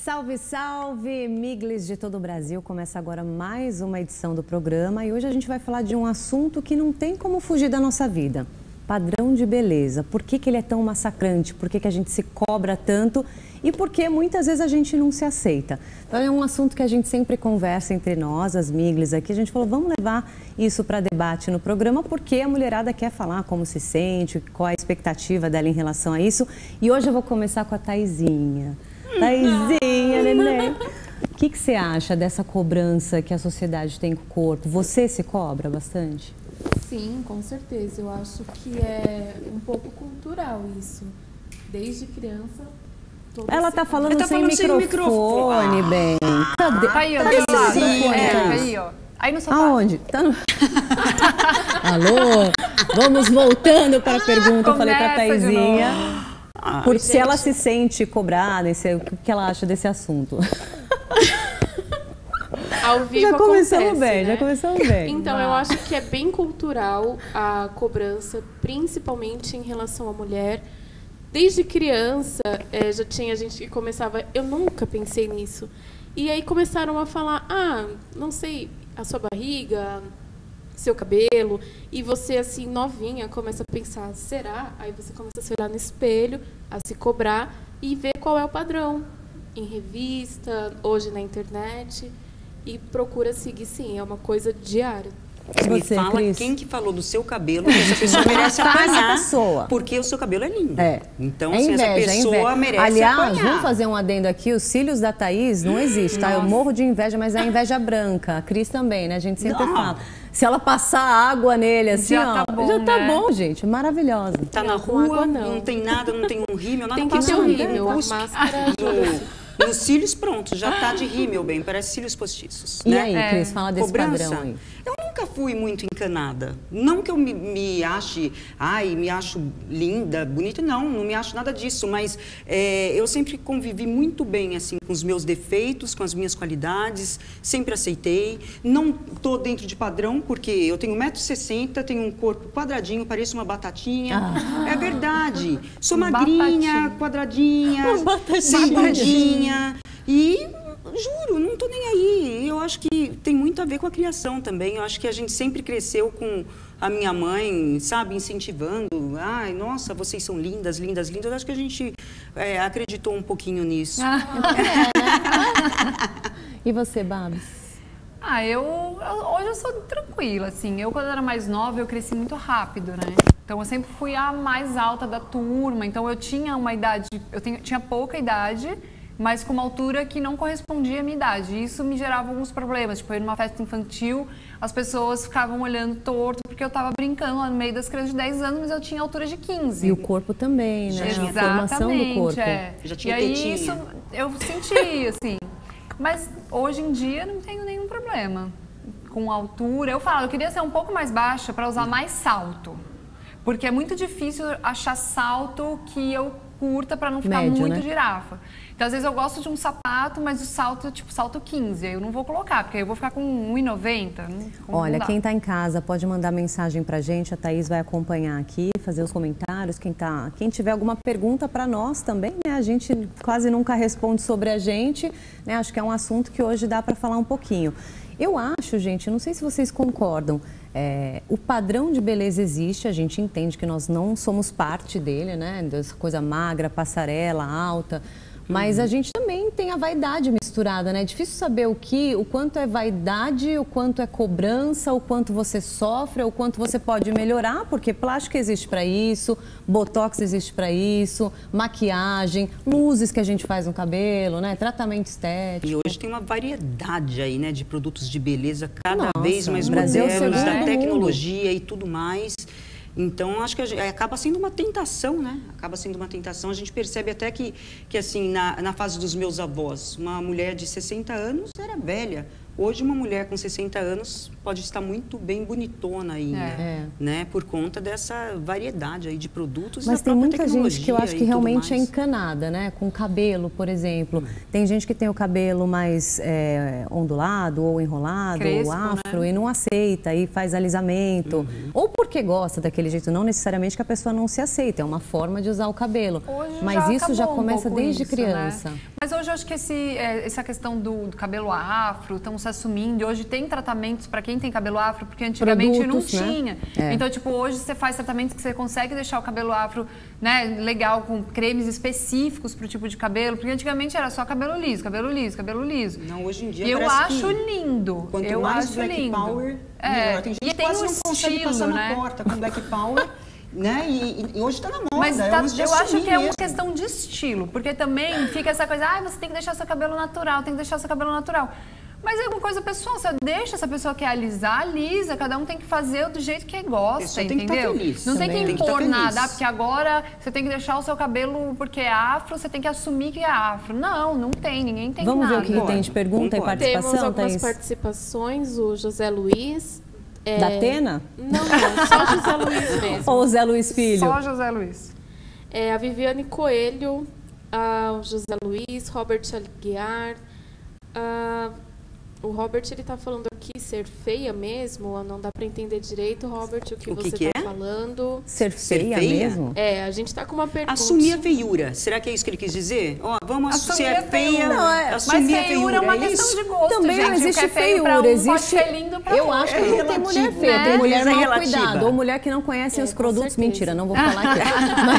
Salve, salve, miglis de todo o Brasil. Começa agora mais uma edição do programa e hoje a gente vai falar de um assunto que não tem como fugir da nossa vida. Padrão de beleza. Por que ele é tão massacrante? Por que a gente se cobra tanto? E por que muitas vezes a gente não se aceita? Então é um assunto que a gente sempre conversa entre nós, as miglis aqui. A gente falou, vamos levar isso para debate no programa, porque a mulherada quer falar como se sente, qual a expectativa dela em relação a isso. E hoje eu vou começar com a Thaisinha. Thaisinha, neném. O que você acha dessa cobrança que a sociedade tem com o corpo? Você se cobra bastante? Sim, com certeza. Eu acho que é um pouco cultural isso. Desde criança... Ela tá falando sem microfone, bem. Cadê? Tá aí, ó. Aí, ó. Aí no sofá. Aonde? Tá no... Alô? Vamos voltando para a pergunta. Eu falei para a Thaisinha. Porque se ela se sente cobrada, o que ela acha desse assunto? Ao vivo já começamos acontece, bem, né? já começamos bem. Então, eu acho que é bem cultural a cobrança, principalmente em relação à mulher. Desde criança, já tinha gente que começava... Eu nunca pensei nisso. E aí começaram a falar, não sei, a sua barriga, seu cabelo. E você, assim, novinha, começa a pensar, será? Aí você começa a se olhar no espelho, a se cobrar e ver qual é o padrão. Em revista, hoje na internet. E procura seguir, sim, é uma coisa diária. Me fala, Cris, quem que falou do seu cabelo, que essa pessoa merece apanhar, porque o seu cabelo é lindo. Então, assim, essa pessoa merece Aliás, apanhar. vamos fazer um adendo aqui, os cílios da Thaís não existem, tá? Eu morro de inveja, mas é a inveja branca. A Cris também, né? A gente sempre fala. Se ela passar água nele, assim, já tá bom, já tá bom, gente. Maravilhosa. Tá na rua, não tem nada, não tem um rímel, nada. Tem que ter um rímel, a máscara... Nos cílios, pronto, já tá de rímel, bem, parece cílios postiços. E né? aí, Cris, fala desse padrão aí. Eu nunca fui muito encanada. Não que eu me ache, me acho linda, bonita, não me acho nada disso, mas eu sempre convivi muito bem, assim, com os meus defeitos, com as minhas qualidades, sempre aceitei. Não tô dentro de padrão, porque eu tenho 1,60 m, tenho um corpo quadradinho, pareço uma batatinha. É verdade. Sou magrinha, quadradinha, sentadinha. E juro, não tô nem aí. Eu acho que tem muito a ver com a criação também. Eu acho que a gente sempre cresceu com a minha mãe, sabe, incentivando. Ai, nossa, vocês são lindas, lindas, lindas. Eu acho que a gente acreditou um pouquinho nisso. E você, Babs? Hoje eu sou tranquila, assim. Eu, quando era mais nova, eu cresci muito rápido, né? Então, eu sempre fui a mais alta da turma. Então, eu tinha uma idade... tinha pouca idade, mas com uma altura que não correspondia à minha idade. E isso me gerava alguns problemas. Tipo, eu ia numa festa infantil, as pessoas ficavam olhando torto, porque eu tava brincando lá no meio das crianças de 10 anos, mas eu tinha altura de 15. E o corpo também, né? Exatamente, a formação do corpo. Já tinha e aí, tetinha. isso eu senti, assim. Mas hoje em dia não tenho nenhum problema com altura. Eu falo, eu queria ser um pouco mais baixa para usar mais salto. Porque é muito difícil achar salto que eu curta para não ficar médio, muito né? Girafa. Então, às vezes eu gosto de um sapato, mas o salto, tipo, salto 15. Aí eu não vou colocar, porque aí eu vou ficar com 1,90. Olha, quem tá em casa pode mandar mensagem pra gente, a Thaís vai acompanhar aqui, fazer os comentários. Quem tiver alguma pergunta para nós também, né? A gente quase nunca responde sobre a gente, né? Acho que é um assunto que hoje dá para falar um pouquinho. Eu acho, gente, não sei se vocês concordam, o padrão de beleza existe, a gente entende que nós não somos parte dele, né? Dessa coisa magra, passarela, alta, mas a gente também tem a vaidade misturada, né? É difícil saber o quanto é vaidade, o quanto é cobrança, o quanto você sofre, o quanto você pode melhorar, porque plástico existe para isso, botox existe para isso, maquiagem, luzes que a gente faz no cabelo, né? Tratamento estético. E hoje tem uma variedade aí, né, de produtos de beleza cada vez mais Brasil modernos, da segundo tecnologia e tudo mais. Então, acho que acaba sendo uma tentação, né? Acaba sendo uma tentação. A gente percebe até que assim, na fase dos meus avós, uma mulher de 60 anos era velha. Hoje, uma mulher com 60 anos pode estar muito bem bonitona ainda, né? Por conta dessa variedade aí de produtos. Mas e da tem própria muita gente que eu acho que realmente é mais. encanada, né? Com cabelo, por exemplo. Tem gente que tem o cabelo mais ondulado, ou enrolado, crespo, ou afro, né? e não aceita, e faz alisamento. Ou porque gosta daquele jeito, não necessariamente que a pessoa não se aceita, é uma forma de usar o cabelo. Hoje Mas isso já começa desde isso, criança. Né? Mas hoje eu acho que essa questão do cabelo afro, estão se assumindo. Hoje tem tratamentos para quem tem cabelo afro, porque antigamente Produtos, não né? tinha. Então, tipo, hoje você faz tratamentos que você consegue deixar o cabelo afro, né, legal, com cremes específicos para o tipo de cabelo, porque antigamente era só cabelo liso, cabelo liso, cabelo liso. Não, hoje em dia E eu parece acho que lindo. Quanto eu mais acho Black lindo. Power, melhor. Tem gente E que tem quase um não consegue estilo, passar né? na porta com Black Power. Né? E hoje está na moda. Mas eu acho que é uma mesmo. questão de estilo, porque também fica essa coisa, você tem que deixar seu cabelo natural, tem que deixar seu cabelo natural. Mas é uma coisa pessoal, você deixa essa pessoa que quer alisar, alisa, cada um tem que fazer do jeito que gosta, tem que entendeu? estar feliz. Não tem Também. que Tem que impor estar feliz. nada, porque agora você tem que deixar o seu cabelo porque é afro, você tem que assumir que é afro. Não, não tem, ninguém tem Vamos nada. ver o que tem de pergunta e Concordo. participação, Temos algumas Thaís? participações, o José Luiz. Da Atena? Não, só José Luiz mesmo. Ou o Zé Luiz Filho? Só José Luiz. A Viviane Coelho, o José Luiz, Robert Aguiar. O Robert, ele tá falando aqui ser feia mesmo, não dá para entender direito, Robert, o que você tá falando. Ser feia mesmo? A gente tá com uma pergunta. Assumir a feiura. Será que é isso que ele quis dizer? Ó, vamos assumir a feia. Mas feiura é uma questão de gosto, Também gente. não existe O que é feio feiura, pra um existe... pode ser lindo pra Eu outro. acho que não tem mulher feia, né? tem mulher É mal relativa. cuidada, ou mulher que não conhece os com produtos. certeza. Mentira, não vou falar aqui.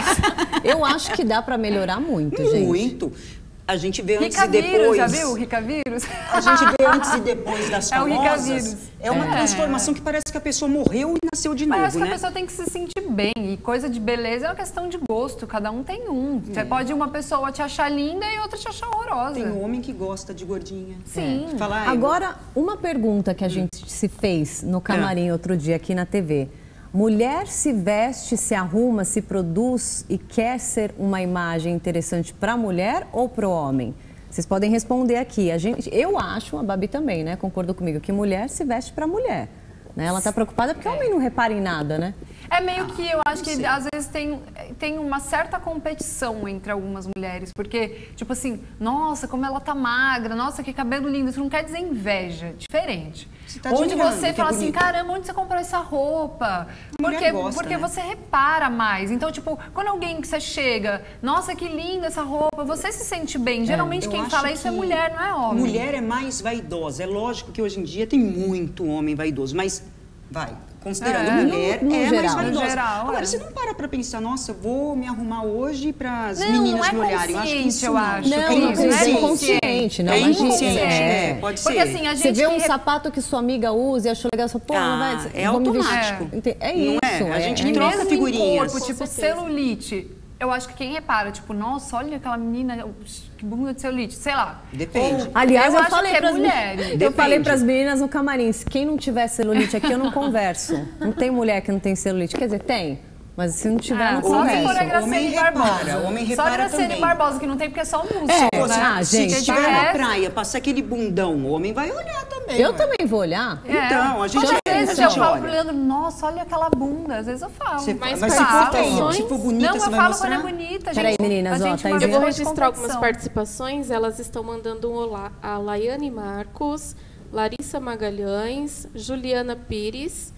Mas eu acho que dá pra melhorar muito, gente. Muito. A gente vê antes Rica e depois. Vírus, já viu? Rica Vírus? A gente vê antes e depois das É o Rica famosas. Vírus. É uma transformação que parece que a pessoa morreu e nasceu de novo, Parece que né? a pessoa tem que se sentir bem. E coisa de beleza é uma questão de gosto. Cada um tem um. Você pode uma pessoa te achar linda e outra te achar horrorosa. Tem homem que gosta de gordinha. Sim. Fala, Agora, uma pergunta que a gente se fez no camarim outro dia aqui na TV. Mulher se veste, se arruma, se produz e quer ser uma imagem interessante para a mulher ou para o homem? Vocês podem responder aqui. Eu acho, a Babi também, né? Concordou comigo, que mulher se veste para mulher. Né? Ela está preocupada porque o homem não repara em nada, né? É meio que eu acho que às vezes tem uma certa competição entre algumas mulheres, porque, tipo assim, nossa, como ela tá magra, nossa, que cabelo lindo. Isso não quer dizer inveja, diferente. Você tá onde admirando, você que é fala assim, bonito. caramba, onde você comprou essa roupa? Mulher gosta, Porque né? você repara mais. Então, tipo, quando alguém que você chega, nossa, que linda essa roupa, você se sente bem. Geralmente Eu quem acho fala isso é que mulher, não é homem. Mulher é mais vaidosa. É lógico que hoje em dia tem muito homem vaidoso, mas considerando mulher, no é geral. mais vaidosa. No geral, Agora, é. você não para pensar, nossa, vou me arrumar hoje para as Não, meninas não é me olharem. Eu acho que isso consciente, eu acho. Não, É não isso, é é inconsciente. Não, É imagina. inconsciente, pode Porque ser. assim, a gente Você vê um que sapato que sua amiga usa e achou legal, você fala, pô, não vai... é vou me vestir. automático. É Não isso. é? A gente E troca mesmo figurinhas. em corpo, tipo Com certeza. celulite, eu acho que quem repara, tipo, nossa, olha aquela menina, que bunda de celulite, sei lá. Depende. Ou, Aliás, eu acho falei que é pras mulheres. Eu Depende. falei para as meninas no camarim, se quem não tiver celulite aqui, eu não converso. Não tem mulher que não tem celulite. Quer dizer, tem. Mas se não tiver, eu não Só se for a converso. Homem Graciane repara, Barbosa. homem Só repara a Graciane também. Barbosa, que não tem porque é só um músculo, É, né? Se gente, estiver de na resto- praia, passar aquele bundão, o homem vai olhar também. Eu ué. também vou olhar. Então, a gente Quantas olha, vezes a eu gente falo olha. pro Leandro, nossa, olha aquela bunda. Às vezes eu falo. Você Mas mas se for participações- feia, se for bonita, Não, você eu vai falo mostrar? quando é bonita, gente. Peraí, meninas, A ó, gente Thaís, uma Eu vou boa de registrar algumas competição. participações. Elas estão mandando um olá. A Laiane Marcos, Larissa Magalhães, Juliana Pires,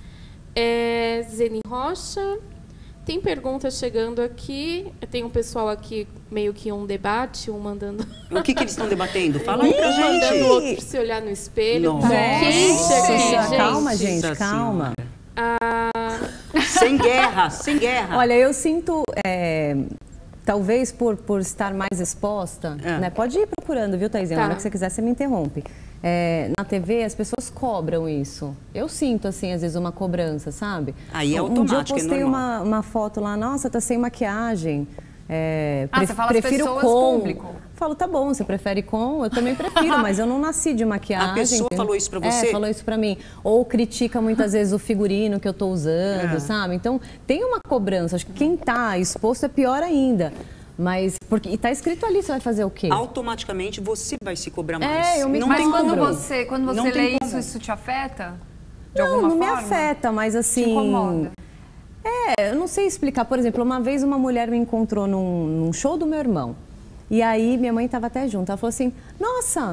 Zeni Rocha. Tem perguntas chegando aqui. Tem um pessoal aqui, meio que um debate, um mandando... O que eles estão debatendo? Fala aí pra Um mandando o gente. outro se olhar no espelho. Nossa. Tá quente aqui, Nossa, gente. calma, gente, Nossa calma. Sem guerra, sem guerra. Olha, eu sinto, talvez por estar mais exposta, né? Pode ir procurando, viu, Thaisinha? Na Tá. hora que você quiser, você me interrompe. Na TV, as pessoas cobram isso. Eu sinto, assim, às vezes, uma cobrança, sabe? Aí é Um dia eu automático, é postei normal. uma foto lá, nossa, tá sem maquiagem. Você fala as prefiro pessoas, com. público. Falo, tá bom, você prefere com? Eu também prefiro, mas eu não nasci de maquiagem. A pessoa entendeu? falou isso pra você? Falou isso pra mim. Ou critica muitas vezes o figurino que eu tô usando, sabe? Então, tem uma cobrança. Acho que quem tá exposto é pior ainda. Mas, e tá escrito ali, você vai fazer o quê? Automaticamente você vai se cobrar mais. Eu me Mas cobro. quando você lê isso te afeta? De alguma não forma? me afeta, mas assim... Te incomoda? Eu não sei explicar. Por exemplo, uma vez uma mulher me encontrou num show do meu irmão. E aí minha mãe estava até junto. Ela falou assim, nossa,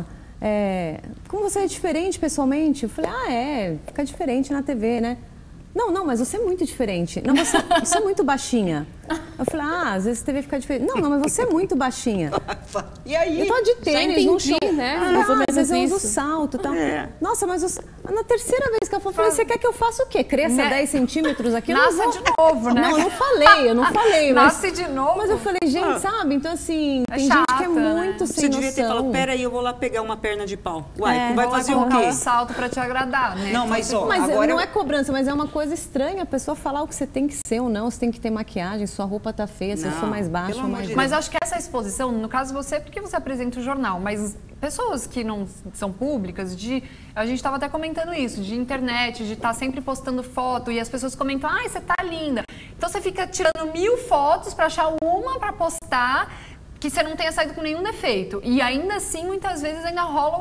como você é diferente pessoalmente? Eu falei, fica diferente na TV, né? Não, mas você é muito diferente. Não, você é muito baixinha. Eu falei, às vezes a TV fica diferente. Não, mas você é muito baixinha. E aí? Eu tô de tênis num show. Né? Às vezes eu uso salto e tal. Nossa, mas na terceira vez que ela falou, eu falei, você quer que eu faça o quê? Cresça 10 centímetros aqui? Nasce de novo, né? Não, eu não falei. Nasce de novo. Mas eu falei, gente, sabe? Então, assim, tem gente que é muito sem Você devia ter noção. falado, peraí, eu vou lá pegar uma perna de pau. Uai, vai fazer o colocar quê? um salto pra te agradar, né? Não, mas agora não é cobrança, mas é uma coisa estranha a pessoa falar o que você tem que ser ou não, você tem que ter maquiagem, sua roupa tá feia, se eu sou mais baixa ou mais... Mas acho que essa exposição, no caso você, porque você apresenta o jornal, mas pessoas que não são públicas, a gente estava até comentando isso, de internet, de estar sempre postando foto e as pessoas comentam, você tá linda. Então você fica tirando 1000 fotos para achar uma para postar, que você não tenha saído com nenhum defeito. E ainda assim, muitas vezes ainda rola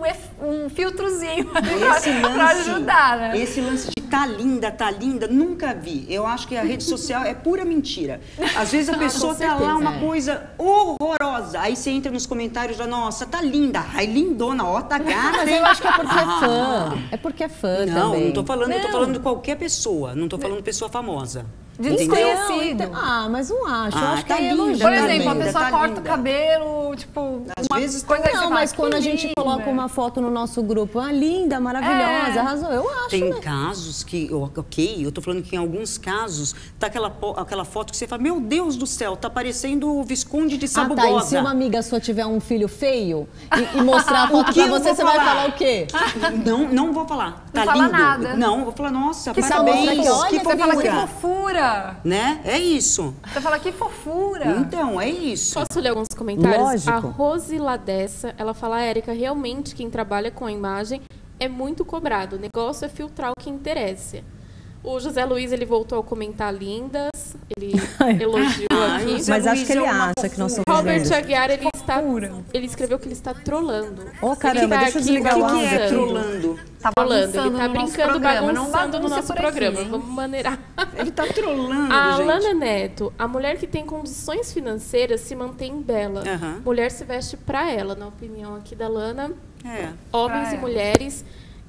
um filtrozinho para ajudar, né? Esse lance de tá linda, nunca vi. Eu acho que a rede social é pura mentira. Às vezes a pessoa tá lá uma coisa horrorosa. Aí você entra nos comentários já, nossa, tá linda. Ai, lindona, ó, tá gata. Mas eu acho que é porque é fã. É porque é fã também. Não tô falando, eu tô falando de qualquer pessoa. Não tô falando de pessoa famosa. De desconhecido. Mas não acho. Eu acho que tá é linda. elogio. Por exemplo, a linda, pessoa tá corta linda. o cabelo, tipo, às vezes coisa que você fala, mas quando a que gente linda. coloca uma foto no nosso grupo, linda, maravilhosa, arrasou. Eu acho, Tem né? casos que, eu tô falando que em alguns casos, tá aquela foto que você fala, meu Deus do céu, tá parecendo o Visconde de Sabugosa. E se uma amiga sua tiver um filho feio e mostrar a foto pra você, você vai falar o quê? Não vou falar. Tá Não fala lindo. nada. Não, vou falar, nossa, Que parabéns, só mostra que que, Você fala, que fofura. fofura. Né? É isso. Você fala, que fofura. Então, é isso. Posso ler alguns comentários? Lógico. A Rose Ladessa, ela fala, Érica, realmente quem trabalha com a imagem é muito cobrado. O negócio é filtrar o que interessa. O José Luiz, ele voltou a comentar lindas. Ele elogiou aqui. Mas acho Luiz que ele é uma acha que nós somos Robert lindos. Aguiar, ele escreveu que ele está trolando. Ô, caramba, Ele tá deixa eu aqui desligar o O que é áudio. trolando? Tá Trolando, bagunçando ele tá no nosso brincando, programa. Não bagunçando no bagunça nosso por programa. aqui, hein? Vamos maneirar. Ele tá trolando, A gente. Alana Neto, a mulher que tem condições financeiras se mantém bela. Aham. Mulher se veste pra ela, na opinião aqui da Lana. É. Homens Pra e ela. mulheres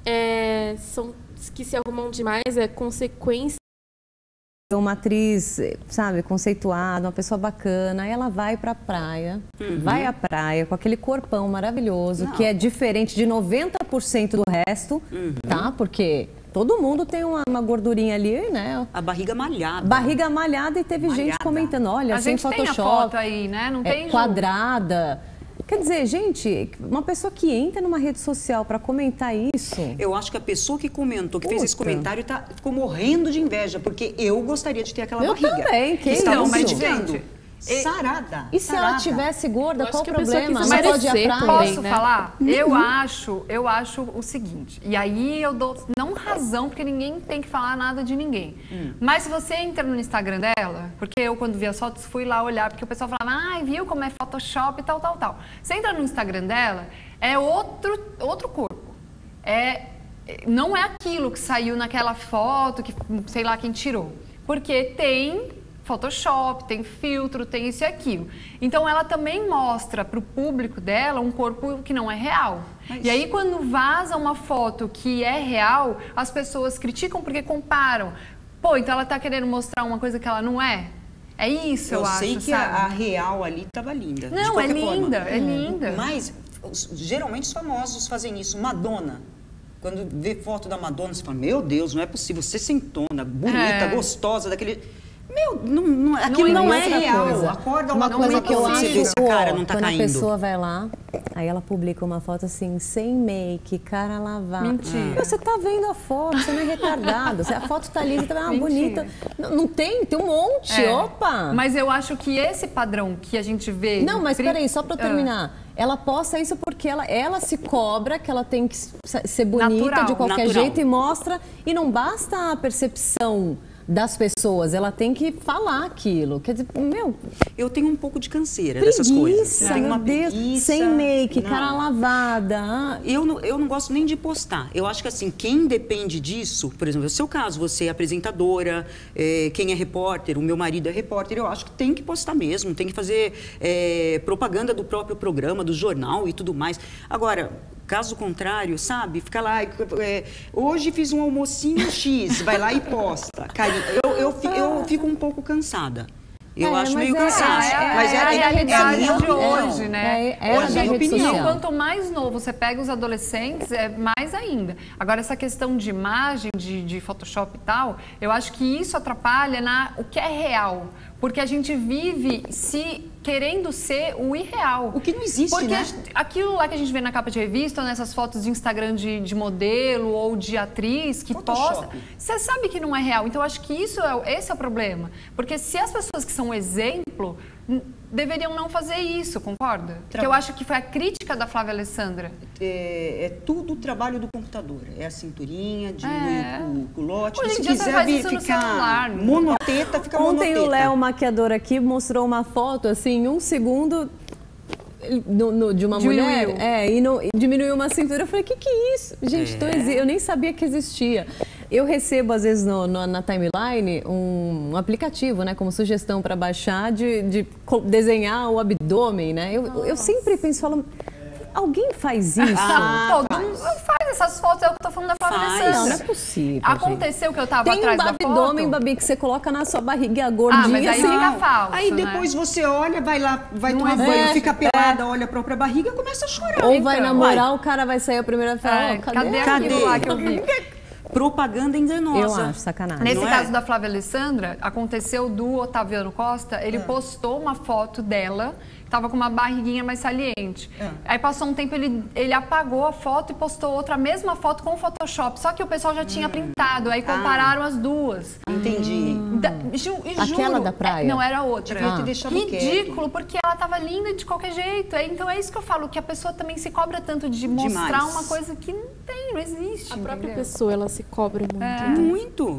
são que se arrumam demais, é consequência. Uma atriz, sabe, conceituada, uma pessoa bacana, aí ela vai pra praia, vai à praia com aquele corpão maravilhoso, que é diferente de 90% do resto, tá? Porque todo mundo tem uma gordurinha ali, né? A barriga malhada. Barriga malhada e teve gente Malhada. comentando, olha, A sem gente tem a Photoshop, foto aí, né? Não tem jogo. quadrada. Quer dizer, gente, uma pessoa que entra numa rede social pra comentar isso... Eu acho que a pessoa que comentou, que fez esse Puta. comentário, ficou morrendo de inveja, porque eu gostaria de ter aquela Eu barriga. também, que Estavam isso? criticando. Gente, Sarada. E se ela tivesse gorda, Eu acho qual o que a pessoa problema? quis Mas pode ir à emagrecer praia? também. Posso né? falar? Eu acho o seguinte, e aí eu dou não razão, porque ninguém tem que falar nada de ninguém. Mas se você entra no Instagram dela, porque eu quando vi as fotos fui lá olhar, porque o pessoal falava, viu como é Photoshop e tal. Você entra no Instagram dela, é outro corpo. Não é aquilo que saiu naquela foto, que sei lá quem tirou. Porque tem Photoshop, tem filtro, tem isso e aquilo. Então ela também mostra para o público dela um corpo que não é real. E aí quando vaza uma foto que é real, as pessoas criticam porque comparam. Pô, então ela tá querendo mostrar uma coisa que ela não é? É isso, eu acho, sei que sabe? a real ali tava linda. de Não, qualquer é forma. linda, é linda. Mas, geralmente os famosos fazem isso. Madonna. Quando vê foto da Madonna, você fala, meu Deus, não é possível. Você sentona, bonita, gostosa, daquele... Meu, aquilo não é outra real. coisa. Acorda Uma coisa que eu você acho vê se a cara não tá quando caindo. a pessoa vai lá, aí ela publica uma foto assim, sem make, cara lavada. Mentira. Você tá vendo a foto, você não é retardado. A foto tá ali, você tá vendo, bonita. Não tem um monte, opa! Mas eu acho que esse padrão que a gente vê... Não, mas peraí, só pra eu terminar. Ela posta isso porque ela se cobra que ela tem que ser bonita Natural, de qualquer natural. jeito e mostra. E não basta a percepção das pessoas, ela tem que falar aquilo. Quer dizer, meu... Eu tenho um pouco de canseira Preguiça, dessas coisas. meu Uma Deus, preguiça. sem make, Não. cara lavada. Eu não gosto nem de postar. Eu acho que assim, quem depende disso, por exemplo, no seu caso, você é apresentadora, quem é repórter, o meu marido é repórter, eu acho que tem que postar mesmo, tem que fazer propaganda do próprio programa, do jornal e tudo mais. Agora, caso contrário, sabe? Fica lá, hoje fiz um almocinho X, vai lá e posta. Eu fico um pouco cansada. Eu acho meio cansado. Mas é a realidade minha de opinião. hoje, né? Hoje a minha opinião. Quanto mais novo você pega os adolescentes, é mais ainda. Agora, essa questão de imagem, de Photoshop e tal, eu acho que isso atrapalha o que é real. Porque a gente vive querendo ser o irreal. O que não existe, porque né? Aquilo lá que a gente vê na capa de revista, ou nessas fotos de Instagram de modelo ou de atriz que posta, você sabe que não é real. Então, eu acho que esse é o problema. Porque se as pessoas que são um exemplo deveriam não fazer isso, concorda? Porque eu acho que foi a crítica da Flávia Alessandra. É tudo o trabalho do computador. É a cinturinha, diminui o culote. Hoje em Se dia você quiser faz isso no ficar celular. monoteta, fica monoteta. Ontem o Léo, maquiador aqui, mostrou uma foto, assim, em um segundo... de uma mulher, e diminuiu uma cintura. Eu falei, que é isso? Gente, eu nem sabia que existia. Eu recebo, às vezes, na timeline, um aplicativo, né, como sugestão para baixar, de desenhar o abdômen, né? Eu sempre penso, alguém faz isso? Todo mundo faz essas fotos, é o que eu tô falando da Flávia Alessandra. Não é possível, Aconteceu que eu tava atrás da foto. Tem um abdômen, Babi, que você coloca na sua barriga gordinha. Mas aí fica falso, Aí depois você olha, vai lá, vai tomar existe. banho, fica pelada, olha a própria barriga e começa a chorar. Ou vai namorar, o cara vai sair a primeira vez. Cadê aquilo lá que eu vi? Propaganda enganosa. Eu acho sacanagem. Nesse caso da Flávia Alessandra, aconteceu do Otaviano Costa, ele postou uma foto dela, tava com uma barriguinha mais saliente. Aí passou um tempo, ele apagou a foto e postou outra mesma foto com o Photoshop, só que o pessoal já tinha printado, aí compararam as duas. Entendi. Aquela da praia? Não, era outra. Devia ter deixado Ridículo, porque ela tava linda de qualquer jeito. Então é isso que eu falo, que a pessoa também se cobra tanto de mostrar Demais. uma coisa que não tem, não existe. A própria pessoa, ela se cobra muito.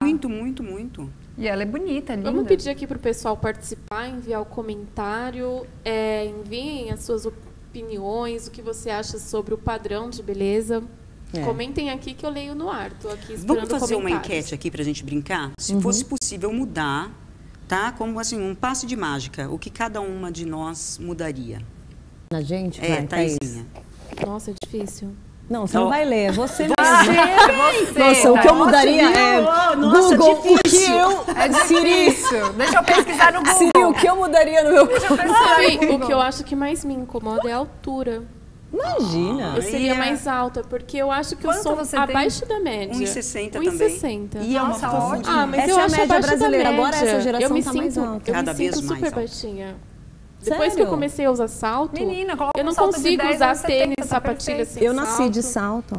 Muito. E ela é bonita, linda. Vamos pedir aqui para o pessoal participar, enviar o comentário, enviem as suas opiniões, o que você acha sobre o padrão de beleza. Comentem aqui que eu leio no ar. Tô aqui esperando Vamos fazer uma comentários. enquete aqui pra gente brincar? Se fosse possível mudar, tá? Como assim, um passe de mágica, o que cada uma de nós mudaria? Na gente? Vai, Thaisinha. Nossa, é difícil. Não, você não vai ler, é você mesmo. Você, Nossa, o que eu mudaria nossa, Google, o que difícil. É difícil. Deixa eu pesquisar no Google. Siri, o que eu mudaria no meu corpo? Sabe, o que eu acho que mais me incomoda é a altura. Imagina. Eu seria mais alta, porque eu acho que eu Quanto sou você tem? abaixo da média. 1,60 também. 1,60. E é uma Nossa, fofa ótimo. Ah, mas Essa eu é a acho média abaixo brasileira. da média. Agora essa geração eu me tá sinto, mais alta. Eu Cada me vez sinto mais super alta. baixinha. Depois que Sério? eu comecei a usar salto, Menina, coloca eu não um salto de consigo 10, usar 1,70, tênis, tá sapatilha perfeito. sem Eu nasci de salto.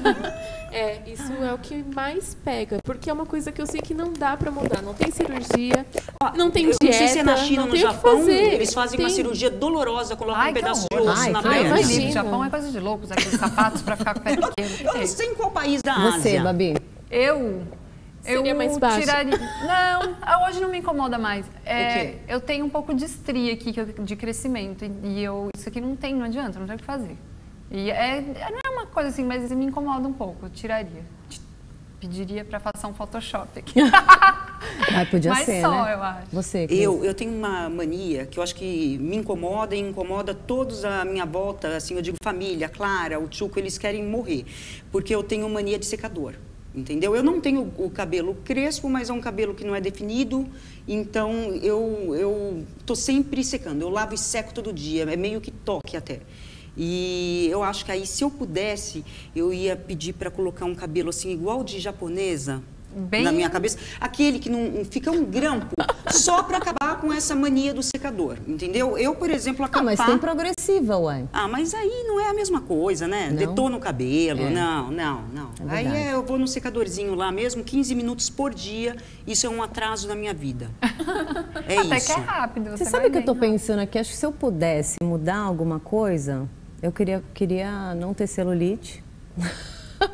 Isso é o que mais pega, porque é uma coisa que eu sei que não dá pra mudar. Não tem cirurgia, não tem dieta, Eu não sei se é na China não ou no tem o que Japão, fazer. eles fazem uma Tem- cirurgia dolorosa, colocam Ai, um que pedaço de horror. osso Ai, na que perna. horror. imagina. O Japão é coisa de loucos, aqueles sapatos pra ficar com o pé pequeno. Eu não sei em qual país da Ásia. Você, Babi. Eu Seria mais baixa? tiraria... Não, hoje não me incomoda mais. quê? Eu tenho um pouco de estria aqui de crescimento e isso aqui não adianta, não tem o que fazer. E não é uma coisa assim, mas me incomoda um pouco, eu tiraria. Pediria pra passar um Photoshop aqui. Ai, podia Mas ser, só, né? eu acho. Você, Cris. Eu tenho uma mania que eu acho que me incomoda e incomoda todos à minha volta, assim, eu digo família, Clara, o Tchuco, eles querem morrer, porque eu tenho mania de secador, entendeu? Eu não tenho o cabelo crespo, mas é um cabelo que não é definido, então eu tô sempre secando, eu lavo e seco todo dia, é meio que toque até. E eu acho que aí, se eu pudesse, eu ia pedir para colocar um cabelo assim, igual de japonesa, na minha cabeça. Aquele que não fica um grampo, só para acabar com essa mania do secador, entendeu? Eu, por exemplo, Mas tem progressiva, ué. mas aí não é a mesma coisa, né? Não? Detona o cabelo, não. É Aí verdade. eu vou no secadorzinho lá mesmo, 15 minutos por dia, isso é um atraso na minha vida. É Até isso. que é rápido. Você vai sabe o que eu tô bem, pensando aqui? Acho que se eu pudesse mudar alguma coisa, eu queria não ter celulite.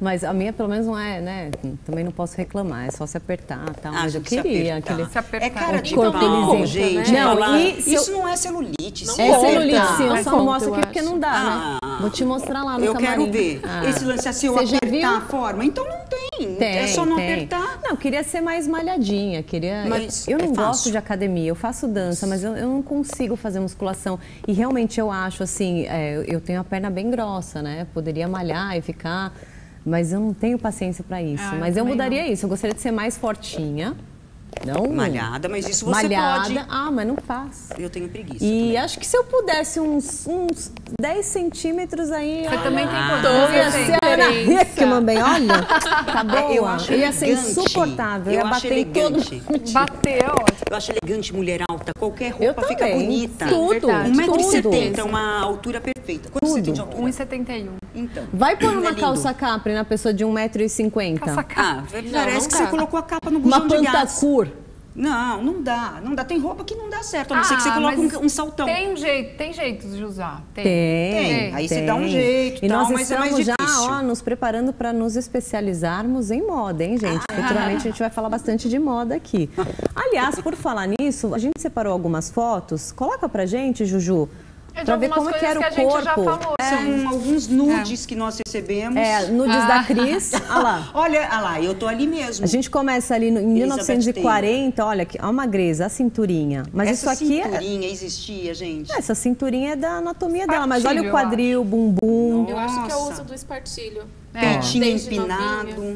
Mas a minha, pelo menos, não é, né? Também não posso reclamar, é só se apertar e tal. Mas eu gente, queria aquele... Se apertar. É cara de corpo pau, lisinho, gente. né? Não, falar, e se isso não é celulite. Não É conta. celulite, sim, eu Mas só conta, mostro eu aqui porque acho. não dá, né? Vou te mostrar lá no Eu camarim. quero ver. Esse lance assim, eu Você já apertar viu? a forma. Então não tem. É só não apertar. Não, queria ser mais malhadinha. Mas eu não é gosto fácil. de academia, eu faço dança, mas eu não consigo fazer musculação. E realmente eu acho assim, eu tenho a perna bem grossa, né? Poderia malhar e ficar, mas eu não tenho paciência para isso. Mas eu mudaria isso, eu gostaria de ser mais fortinha. Não Malhada, mas isso você malhada. pode. Mas não faço. Eu tenho preguiça. E também. acho que se eu pudesse uns 10 centímetros aí... Você também tem Eu ia ser a Ana Hickman, bem, olha. Tá boa. Eu acho ia ser elegante. insuportável. Eu ia acho bater em todo elegante. Bater, ótimo. Eu acho elegante mulher alta. Qualquer Eu roupa fica também. bonita. Tudo. verdade. 1,70 m, Tudo. uma altura perfeita. Quanto você tem de altura? 1,71. Então. Vai pôr É uma lindo. calça capri na pessoa de 1,50 m. Calça Parece não que dá. você colocou a capa no Uma bujão de gás. pantacur. Não dá. Não dá. Tem roupa que não dá certo. A não ser que você coloque mas um saltão. Tem jeitos de usar. Tem. Aí você dá um jeito E tal, nós mas é mais estamos já difícil. nos preparando para nos especializarmos em moda, hein, gente? Futuramente a gente vai falar bastante de moda aqui. Aliás, por falar nisso, a gente separou algumas fotos. Coloca pra gente, Juju, De pra ver algumas como é que era coisas o que a gente já corpo. falou. São alguns nudes que nós recebemos. Nudes da Cris. Olha lá. Olha lá, eu tô ali mesmo. A gente começa ali em Elizabeth 1940, olha, a magreza, a cinturinha. Mas Essa isso aqui cinturinha existia, gente. essa cinturinha é da anatomia dela, mas olha o Espartilho, quadril, o bumbum. Eu acho que é o Nossa. uso do espartilho. Peitinho Desde empinado. novinha.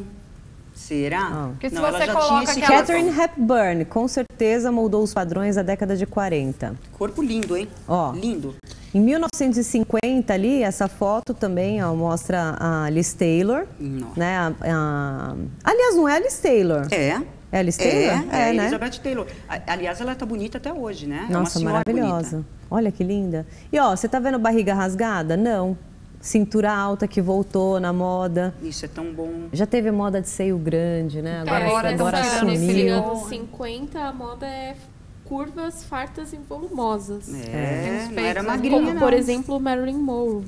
Será? Porque se Não, ela você já coloca tinha esse aquela- corpo. Katharine Hepburn, com certeza moldou os padrões da década de 40. Corpo lindo, hein? Ó. Lindo. Em 1950 ali, essa foto também mostra a Liz Taylor, Nossa. né? Aliás, não é a Liz Taylor. É. É a Liz Taylor? É, né? Elizabeth Taylor. Aliás, ela tá bonita até hoje, né? é uma Nossa, senhora maravilhosa. bonita. Olha que linda. E ó, você tá vendo barriga rasgada? Não. Cintura alta que voltou na moda. Isso é tão bom. Já teve moda de seio grande, né? Agora nesse sumiu. anos 50, a moda é curvas, fartas e volumosas. Não era magrinha, Como, não. por exemplo, Marilyn Monroe.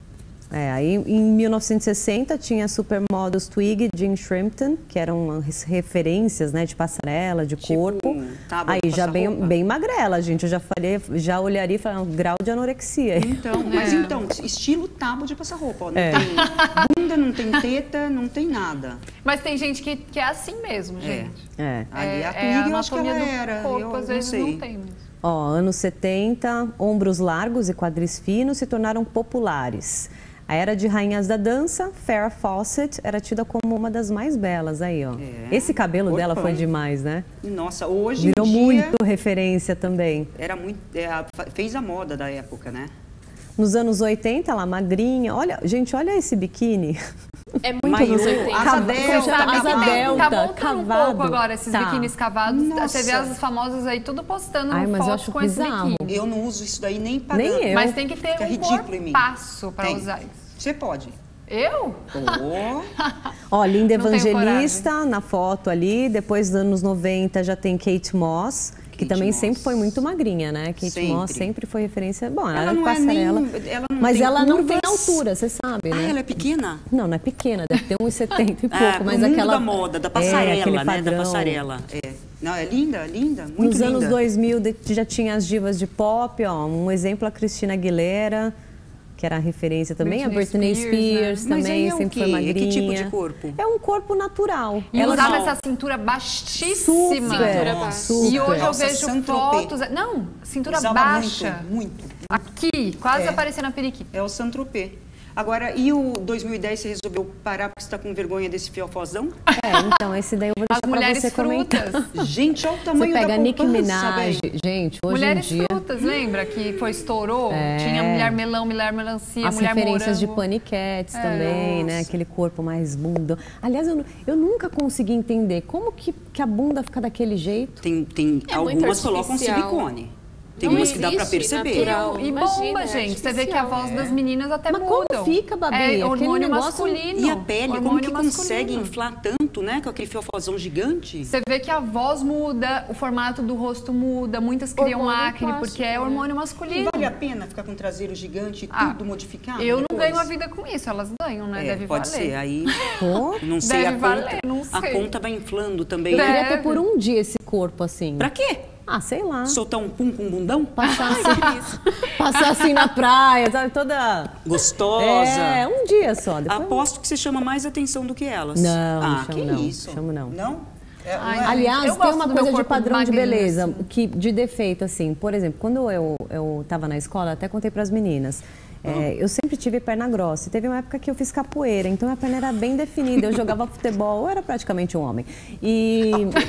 Aí em 1960 tinha supermodels Twiggy e Jean Shrimpton, que eram referências, né, de passarela, de corpo. tábua Aí de já passar roupa. bem magrela, gente. Eu já olharia e falaria um grau de anorexia. Então, mas então, estilo tábua de passar roupa. Ó, não É. tem bunda, não tem teta, não tem nada. Mas tem gente que é assim mesmo, gente. É. Ali a a Twiggy, eu acho que ela anatomia do era. corpo, eu às não vezes sei. não tem mesmo. Ó, anos 70, ombros largos e quadris finos se tornaram populares. A era de rainhas da dança, Farrah Fawcett era tida como uma das mais belas aí, ó. Esse cabelo dela foi Corpão. demais, né? Nossa, hoje Virou em dia muito referência também. era muito, fez a moda da época, né? Nos anos 80, ela magrinha. Olha, gente, olha esse biquíni. É muito Maiô, anos 80. asa delta, Você sabe que asa tem, delta, tá voltando cavado. um pouco agora esses Tá. biquínis cavados. Nossa. Você vê as famosas aí tudo postando Ai, mas eu fotos acho com esse bizarro. biquíni. Eu não uso isso daí nem pagando. Nem eu. Mas tem que ter Fica um ridículo em mim. passo pra Tem. usar isso. Você pode. Eu? Ó, Linda Não tenho Evangelista na foto ali. Depois dos anos 90 já tem Kate Moss, que Kate também Moss. sempre foi muito magrinha, né? Kate Sempre. Moss sempre foi referência. Bom, ela Ela era de não é nem- passarela. ela não mas tem ela não tem curvas. altura, você sabe, Ah, né? ela é pequena? Não, não é pequena, deve ter 1,70 e pouco, Pro mas mundo aquela da moda, da passarela, aquele né? Da padrão. passarela. É. Não, é linda, linda, muito Nos linda. anos 2000 já tinha as divas de pop, ó, um exemplo a Cristina Aguilera, que era a referência também, a Britney Britney Spears, Spears, né? Mas também aí é o sempre quê? foi É que magrinha. tipo de corpo? É um corpo natural. E Ela usava já- essa cintura baixíssima. Cintura baixa. super. E hoje Nossa, eu vejo Saint-Tropez. fotos... Não, cintura Usava baixa. muito. Aqui, quase aparecendo a periquita. É o Saint-Tropez. Agora, e o 2010 você resolveu parar porque você está com vergonha desse fiofózão? Então esse daí eu vou As deixar pra mulheres você comentar. frutas. Gente, olha o Você tamanho pega da Nicki poupança, Minaj, velho. gente, hoje Mulheres em dia frutas, lembra que foi estourou? É. Tinha mulher melão, mulher melancia, as mulher referências de morango. Paniquettes também, né? Nossa. Aquele corpo mais bunda. Aliás, eu nunca consegui entender como que a bunda fica daquele jeito. Tem É muito algumas colocam artificial. silicone. Tem Não umas que dá pra existe perceber. natural. E Imagina, bomba, é gente. Você vê que a voz das meninas até Mas mudam. como fica, Babi? É Aquele hormônio negócio- masculino. E a pele, como hormônio que masculino. consegue inflar tanto, né? Com aquele fiofózão gigante. Você vê que a voz muda, o formato do rosto muda, muitas criam Hormônio acne plástico, porque é né? hormônio masculino. Vale a pena ficar com um traseiro gigante e Ah, tudo modificado? Eu não depois? ganho a vida com isso, elas ganham, né? Deve pode valer. ser, aí Pô, não sei Deve a conta. valer, não A sei. conta vai inflando também. eu Deve. queria ter por um dia esse corpo assim. Pra quê? Ah, sei lá. Soltar um pum com um bundão? Passar assim, passar assim na praia, sabe? Toda... Gostosa. É, um dia só. Depois... Aposto que você chama mais atenção do que elas. Não, não ah, chamo que não, isso? chamo não. Não? É, Ai, não é? Aliás, Eu tem gosto uma do meu coisa de corpo padrão de magrinho, beleza, assim. que de defeito, assim. Por exemplo, quando eu estava na escola, até contei para as meninas, eu sempre tive perna grossa. E teve uma época que eu fiz capoeira, então a perna era bem definida. Eu jogava futebol, eu era praticamente um homem. E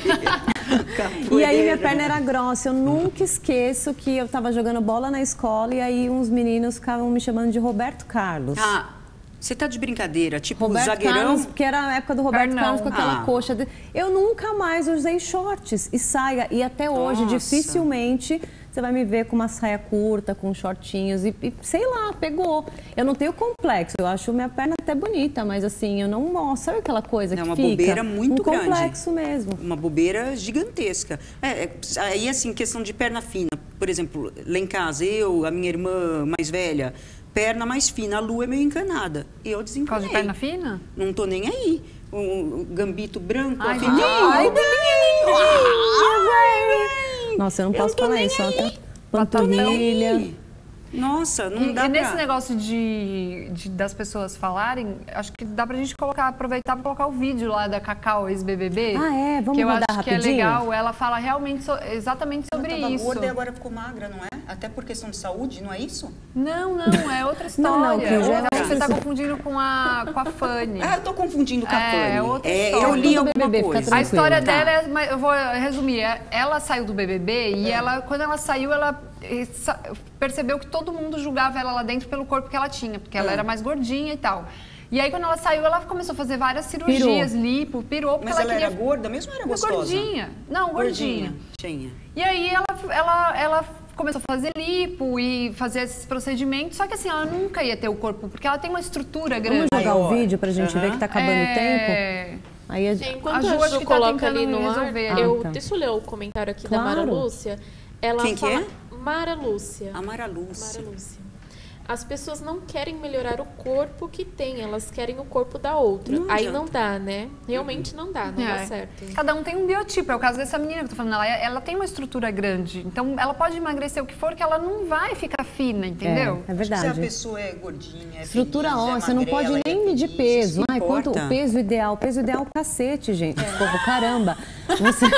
aí minha perna era grossa. Eu nunca esqueço que eu estava jogando bola na escola e aí uns meninos ficavam me chamando de Roberto Carlos. Ah, você tá de brincadeira, tipo o Roberto zagueirão. Carlos, porque era a época do Roberto Pernão. Carlos com aquela Ah. coxa. Eu nunca mais usei shorts e saia. E até hoje, Nossa. dificilmente você vai me ver com uma saia curta, com shortinhos e sei lá, pegou. Eu não tenho complexo, eu acho minha perna até bonita, mas assim, eu não mostro. Sabe aquela coisa É que uma fica? bobeira muito grande. complexo mesmo. Uma bobeira gigantesca. Aí, assim, questão de perna fina. Por exemplo, lá em casa, a minha irmã mais velha, perna mais fina, a Lu é meio encanada. Eu Por causa desencanei. de perna fina? Não tô nem aí. O gambito branco, Ai, a fininho. ai, Nossa, eu não posso tô falar nem isso. Ela aí. tem panturrilha. Nossa, não dá E pra... nesse negócio das pessoas falarem, acho que dá pra gente aproveitar pra colocar o vídeo lá da Cacau, ex-BBB. Ah, é? Vamos que eu rodar acho que rapidinho? é legal. Ela fala realmente exatamente sobre Ela tava isso. gorda e agora ficou magra, não é? Até por questão de saúde, não é isso? Não, é outra história. Não, que já é Eu outra acho que você tá história. confundindo com a Fanny. Ah, eu tô confundindo com a Fanny. É outra Eu história. li Tudo alguma BBB, fica coisa. A tranquilo. história Tá. dela é, mas eu vou resumir, ela saiu do BBB e quando ela saiu, ela percebeu que todo mundo julgava ela lá dentro pelo corpo que ela tinha, porque ela era mais gordinha e tal. E aí quando ela saiu, ela começou a fazer várias cirurgias, pirou, porque Mas ela queria... era gorda mesmo ou era gostosa? Gordinha. Não, gordinha. Tinha. E aí ela começou a fazer lipo e fazer esses procedimentos, só que assim, ela nunca ia ter o corpo, porque ela tem uma estrutura grande. Vamos jogar o Maior. vídeo pra gente ver que tá acabando o tempo? Aí Enquanto A Ju, a acho Ju que tá coloca tentando ali no ar, resolver ali. Tá. deixa eu ler o comentário aqui da Claro. Mara Lúcia. Ela Quem que fala, é? Mara Lúcia. A Mara Lúcia. Mara Lúcia. As pessoas não querem melhorar o corpo que tem, elas querem o corpo da outra. Não Aí adianta. não dá, né? Realmente não dá, não dá certo. Cada um tem um biotipo. É o caso dessa menina que eu tô falando. Ela tem uma estrutura grande. Então, ela pode emagrecer o que for, que ela não vai ficar fina, entendeu? É Se a verdade. pessoa é gordinha, é Estrutura feliz, óssea, é não pode magrela, nem é medir feliz, peso. isso Ai, quanto importa. o peso ideal? O peso ideal é o cacete, gente. Desculpa, caramba. Você...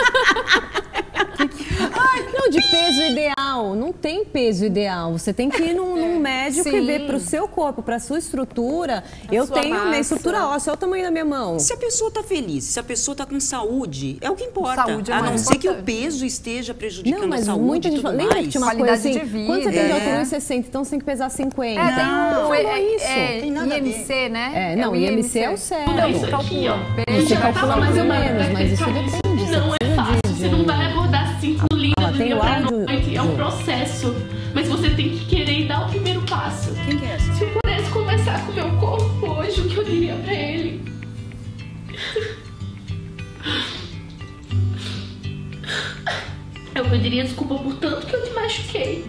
Não, de peso ideal. Não tem peso ideal. Você tem que ir num médico e Sim. ver pro seu corpo, pra sua estrutura. Eu sua tenho minha massa. estrutura óssea. Olha o tamanho da minha mão. Se a pessoa tá feliz, se a pessoa tá com saúde, é o que importa. Saúde é a não mais ser que o importante. peso esteja prejudicando Não, mas a saúde muita e gente tudo fala. Lembra mais. que tinha uma Qualidade coisa assim? de vida. Quanto você tem de É. altura? 1,60, então você tem que pesar 50. Tem Não, um falou isso. tem nada a ver. IMC, né? É, não, o IMC é o certo. Então, Isso você aqui, calcula. ó. Peso, Você vai calcula mais ou menos, mas isso depende. Você Não é precisa fácil, de você não vai acordar 5 linda Ela do tem dia o pra áudio, noite, é um Ju. processo. Mas você tem que querer dar o primeiro passo. Quem que é essa? Se eu pudesse conversar com o meu corpo hoje, o que eu diria pra ele? Eu pediria desculpa por tanto que eu te machuquei.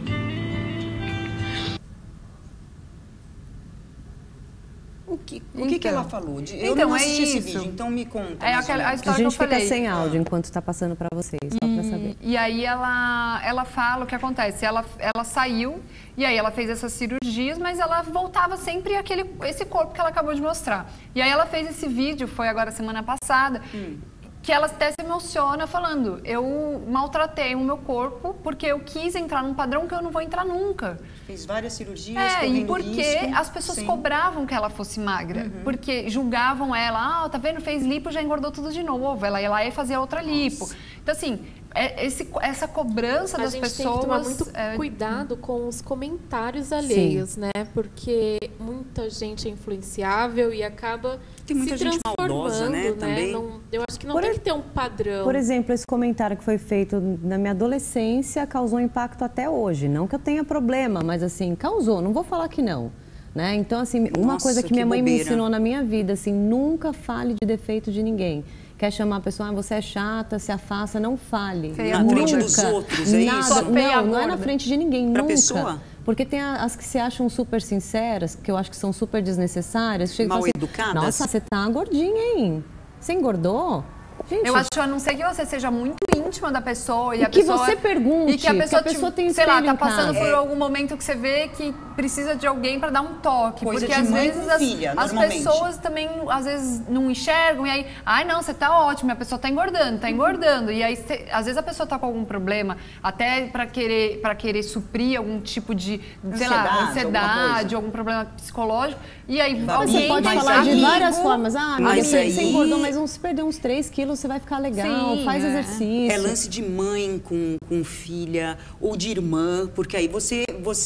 O que ela falou? Eu Então, não é assisti esse isso. vídeo, então me conta. É mais ou aquela- a menos. história A gente que eu fica falei. sem áudio enquanto tá passando pra vocês, só pra saber. E aí ela fala o que acontece. Ela saiu e aí ela fez essas cirurgias, mas ela voltava sempre esse corpo que ela acabou de mostrar. E aí ela fez esse vídeo, foi agora semana passada, que ela até se emociona falando, eu maltratei o meu corpo porque eu quis entrar num padrão que eu não vou entrar nunca. Fez várias cirurgias, E correndo porque risco. as pessoas Sim. cobravam que ela fosse magra. Porque julgavam ela, tá vendo, fez lipo, já engordou tudo de novo. Ela ia lá e fazia outra lipo. Então, assim, essa cobrança A das gente pessoas... tem que tomar muito cuidado com os comentários alheios, né? Porque muita gente é influenciável e acaba Tem muita se gente transformando, maldosa, né, também. Eu acho acho que não tem que ter um padrão. Por exemplo, esse comentário que foi feito na minha adolescência causou impacto até hoje. Não que eu tenha problema, mas assim, causou, não vou falar que não. Né? Então, assim, uma coisa que minha mãe me ensinou na minha vida, assim, nunca fale de defeito de ninguém. Quer chamar a pessoa, você é chata, se afasta, não fale. Na frente dos outros, é isso? Não é na frente de ninguém, pra nunca. Pessoa? Porque tem as que se acham super sinceras, que eu acho que são super desnecessárias. Mal assim, educadas? nossa, você tá gordinha, hein? Você engordou? Gente, eu acho, a não ser que você seja muito íntima da pessoa e a que pessoa... você pergunte, e que a pessoa tem sei lá, espelho tá em passando casa. por algum momento que você vê que precisa de alguém para dar um toque. Coisa porque de às mãe vezes com filha, as normalmente. pessoas também, às vezes, não enxergam e aí, ai não, você tá ótimo, a pessoa tá engordando. E aí, às vezes a pessoa tá com algum problema, até para querer suprir algum tipo de, sei lá, ansiedade, algum problema psicológico. E aí, você pode falar de várias formas. Ah, mas você engordou, mas se perder uns 3 quilos, você vai ficar legal. Sim, faz exercício. É lance de mãe com filha ou de irmã, porque aí você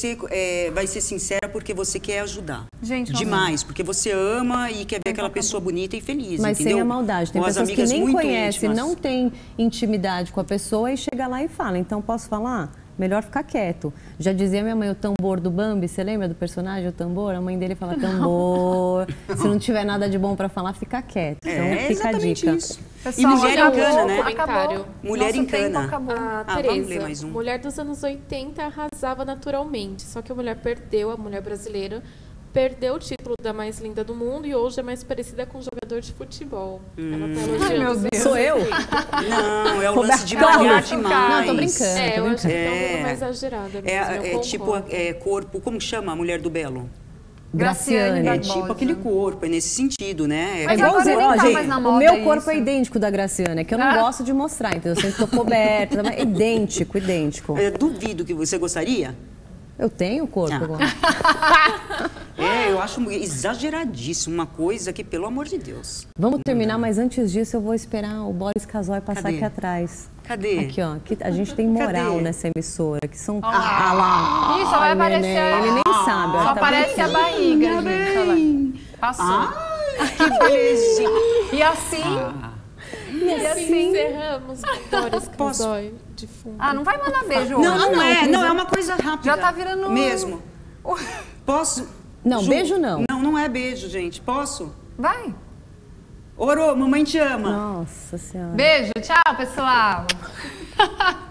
vai ser sincera porque você quer ajudar. Gente, demais, porque você ama e quer ver aquela pessoa bonita e feliz, mas entendeu? sem a maldade. Tem ou pessoas que nem conhecem, íntimas. não tem intimidade com a pessoa e chega lá e fala, então posso falar? Melhor ficar quieto. Já dizia minha mãe, o tambor do Bambi, você lembra do personagem, o tambor? A mãe dele fala, tambor, se não tiver nada de bom pra falar, fica quieto. Então fica a dica. Isso. Pessoal, e mulher encana, né? Comentário. Mulher encana. Tereza, vamos ler mais um. mulher dos anos 80 arrasava naturalmente, só que a mulher brasileira, perdeu o título da mais linda do mundo e hoje é mais parecida com um jogador de futebol. Ela tá elogiando. Ai, meu Deus. Sou eu? Não, é o lance de mulher demais. Não, tô brincando. Eu acho que tá um pouco mais exagerada mesmo, tipo corpo, como chama a mulher do Belo? Graciane É tipo aquele corpo, é nesse sentido, né? Mas igualzinho, agora nem tá gente, mais na o moda meu corpo isso. é idêntico da Graciane, é que eu não gosto de mostrar, entendeu? Eu sempre tô coberta, mas idêntico. Eu duvido que você gostaria. Eu tenho corpo agora. Eu acho exageradíssimo, uma coisa que, pelo amor de Deus. Vamos terminar, mas antes disso eu vou esperar o Boris Casoy passar aqui atrás. Cadê? Aqui, ó. Aqui, a gente tem moral nessa emissora, que são... lá. Ih, só vai aparecer... Ele nem sabe. Só tá aparece a barriga, gente. Olha lá. Passou. Que belezinha. E assim... E assim encerramos com Boris Casoy de fundo. Ah, não vai mandar beijo Não, não é uma coisa rápida. Já tá virando... Mesmo. Posso? Não, beijo não. Não é beijo, gente. Posso? Vai. Orô, mamãe te ama. Nossa Senhora. Beijo, tchau, pessoal.